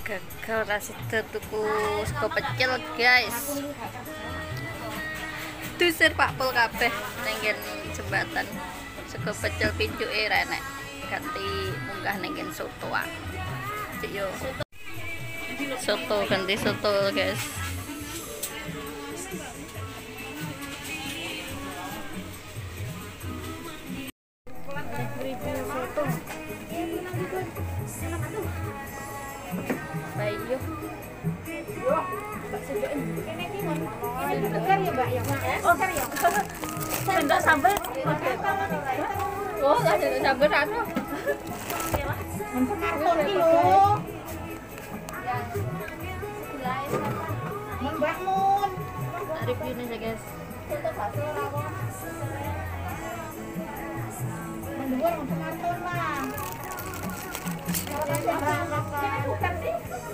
gagal rasa tuku sego pecel guys. Dusir Pak Pul kabeh nenggen jembatan sego pecel pincuke renek ganti munggah nenggen soto ah. Cik yo. Soto ganti soto guys. Review soto. Baik yo. Segar ya Mbak ya. Oh, segar ya. Sendok sambal. Oh, enggak sendok sambal anu. Karton iki lho. Mbak Mun. Review nih guys. Menduar untuk karton lah. Bukan sih.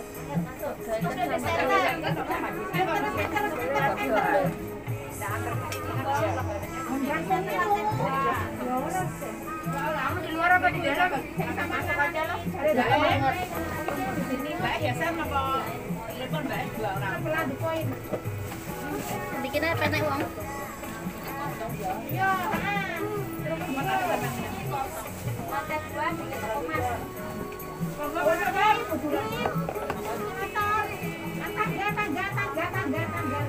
Di luar apa di dalam? Masuk aja lah. Di sini Mbak ya sama kok. Telepon Mbak 2 orang. Sebelah di poin. Bikin apa nek wong? Yo, tangga.